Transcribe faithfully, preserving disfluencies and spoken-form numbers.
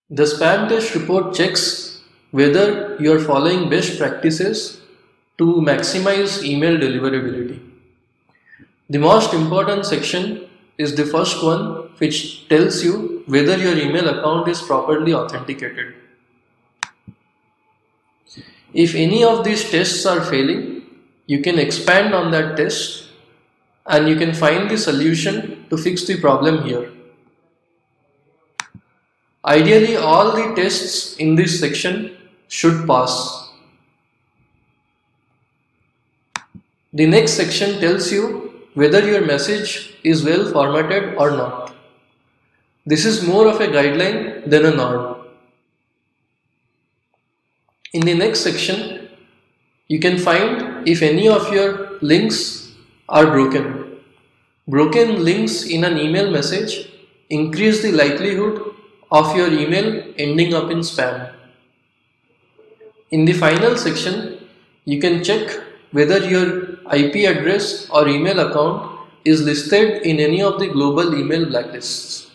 The spam test report checks whether you are following best practices to maximize email deliverability. The most important section is the first one, which tells you whether your email account is properly authenticated. If any of these tests are failing, you can expand on that test and you can find the solution to fix the problem here. Ideally, all the tests in this section should pass. The next section tells you whether your message is well formatted or not. This is more of a guideline than a norm. In the next section, you can find if any of your links are broken. Broken links in an email message increase the likelihood of your email ending up in spam. In the final section, you can check whether your I P address or email account is listed in any of the global email blacklists.